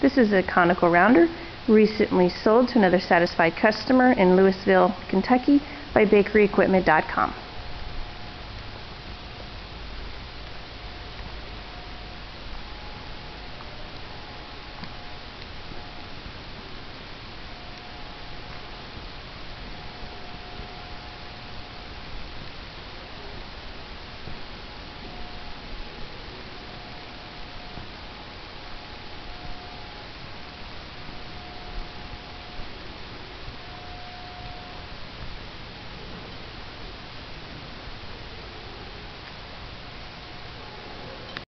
This is a conical rounder recently sold to another satisfied customer in Louisville, Kentucky by BakeryEquipment.com.